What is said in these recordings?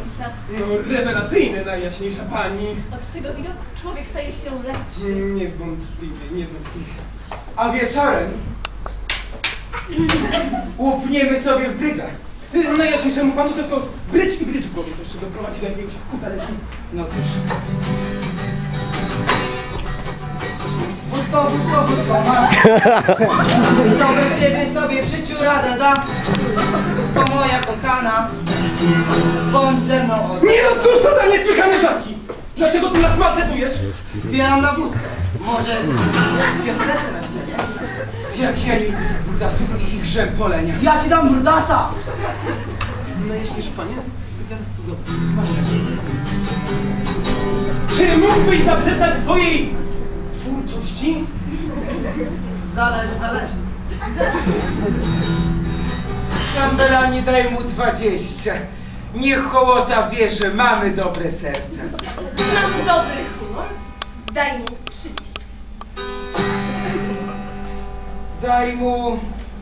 słońca. No, rewelacyjny, najjaśniejsza pani. Od tego widoku człowiek staje się lepszy. Niewątpliwie, niewątpliwie. A wieczorem łupniemy sobie w brydża. Najjaśniejszemu panu tylko brycz w głowie to jeszcze doprowadzi do jakiegoś uzależnienia. No cóż. Wódko, ma. To bez ciebie sobie w życiu radę da. To moja kochana. Bądź ze mną od... Nie no, cóż to za niesłychane czaski! Dlaczego ty nas maltretujesz? Zbieram na wódkę. Może pioseneczkę na ścianie? Jak ja nie lubię tych brudasów i ich grzępolenia. Ja ci dam brudasa! Najjaśniejszy panie, zaraz to zobacz. Czy mógłbyś zaprzestać swojej twórczości? Zależy. Szambelanie, daj mu 20. Niech hołota wie, że mamy dobre serce. Mam dobry humor. Daj mu 30. Daj mu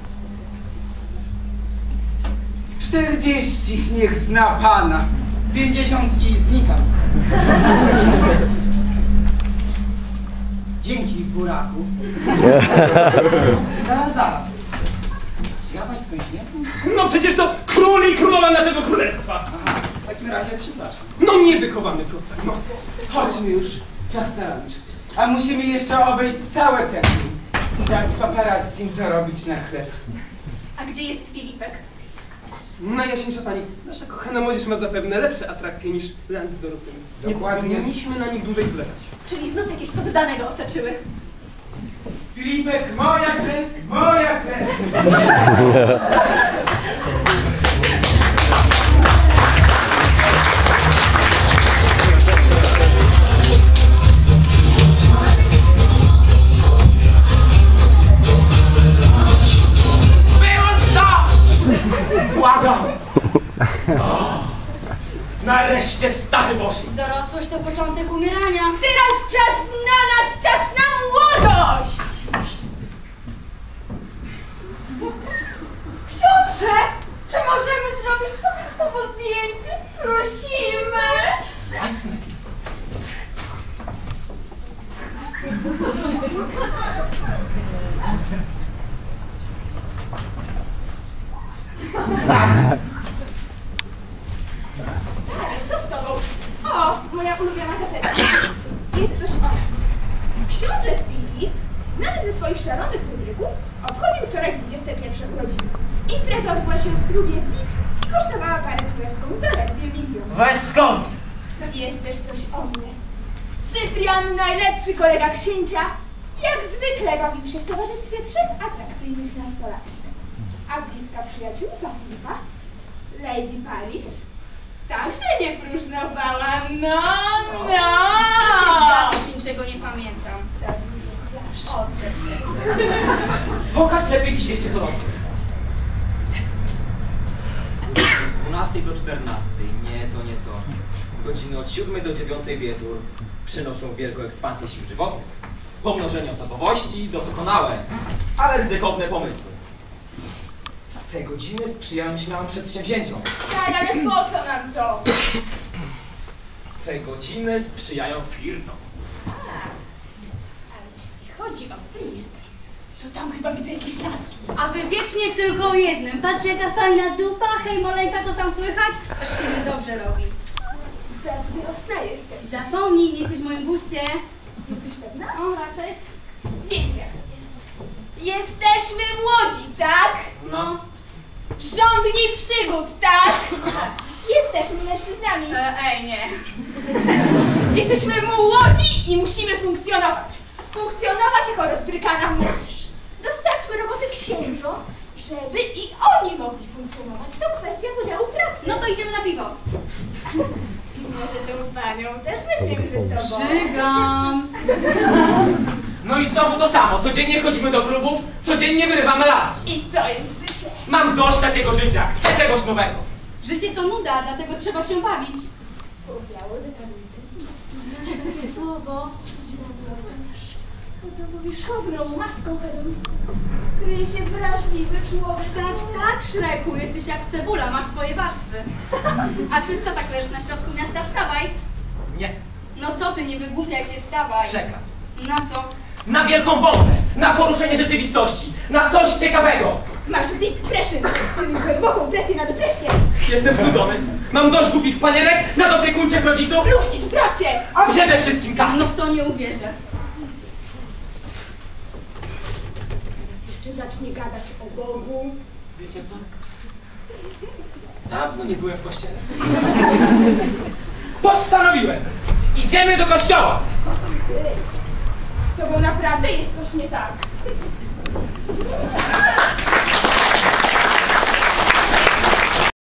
40, niech zna pana. 50 i znikam. Dzięki, buraku. Zaraz. Czy ja was skądś jestem? No przecież to król i królowa naszego królestwa. Aha, w takim razie przepraszam. No niewychowany prostak, no. Chodźmy już, czas na lunch. A musimy jeszcze obejść całe centrum i dać paparazzim zarobić na chleb. A gdzie jest Filipek? Najjaśniejsza pani, nasza kochana młodzież ma zapewne lepsze atrakcje niż lunch z dorosłymi. Dokładnie. Nie powinniśmy na nich dłużej zwlekać. Czyli znów jakieś poddane go osaczyły. Filipek, moja krew, moja krew! Wyłącz to! Błagam! Nareszcie starzy poszli. Dorosłość to początek umierania. Teraz czas na nas, czas na młodość! Książę, czy możemy zrobić sobie z tobą zdjęcie? Prosimy! Jasne. Co z tobą? O, moja ulubiona gazeta. Jest coś o nas. Książę Filip, znany ze swoich szalonych wybryków, obchodził wczoraj 21 urodziny. Impreza odbyła się w klubie VIP i kosztowała parę królewską zaledwie 1 000 000. Weź skąd? Jest też coś o mnie. Cyprian, najlepszy kolega księcia, jak zwykle bawił się w towarzystwie 3 atrakcyjnych nastolatków. A bliska przyjaciółka Filipa, Lady Paris, także nie próżnowała. No! Co się gapisz, niczego nie pamiętam. Odczep się. Pokaż lepiej dzisiejszy horoskop. 12 do 14. Nie to. Godziny od 7 do 9 wieczór przynoszą wielką ekspansję sił żywotnych. Pomnożenie osobowości doskonałe, ale ryzykowne pomysły. Te godziny sprzyjają śmiałym przedsięwzięciom. Tak, ale po co nam to? Te godziny sprzyjają firmom. Ale jeśli chodzi o klient, to tam chyba widzę jakieś laski. A wy wiecznie tylko o jednym. Patrz jaka fajna dupa, hej moleńka, co tam słychać? Aż się mi dobrze robi. Zazdrosna jesteś. Zapomnij, nie jesteś w moim guście. Jesteś pewna? O, raczej. Wiecie jak to jest. Jesteśmy młodzi, tak? No. Żądni przygód, tak? Jesteśmy mężczyznami. Ej, nie. Jesteśmy młodzi i musimy funkcjonować. Funkcjonować jako rozbrykana młodzież. Dostarczmy roboty księżom, żeby i oni mogli funkcjonować. To kwestia podziału pracy. No to idziemy na piwo. I może tą panią też weźmiemy ze sobą. Żygam. No i znowu to samo. Codziennie chodzimy do klubów, codziennie wyrywamy laski. I to jest życie. Mam dość takiego życia. Chcę czegoś nowego. Życie to nuda, dlatego trzeba się bawić. Powiało, że tam intensywnie. Znasz takie słowo? Że na mnie oceniasz. Pod powierzchowną maską hedonistą kryje się wrażliwy człowiek. Tak, Szreku, jesteś jak cebula, masz swoje warstwy. A ty co tak leżysz na środku miasta? Wstawaj. Nie, No co ty, nie wygłupiaj się, wstawaj. czekam. Na co? Na wielką bombę, na poruszenie rzeczywistości, na coś ciekawego. Masz depression, czyli głęboką presję na depresję. Jestem znudzony. Mam dość głupich panienek, nadopiekuńczych rodziców, Luźnić, bracie! a przede wszystkim kasy. No kto nie uwierzy? Zaraz jeszcze zacznie gadać o Bogu. Wiecie co? Dawno nie byłem w kościele. Postanowiłem! Idziemy do kościoła! Z tobą naprawdę jest coś nie tak.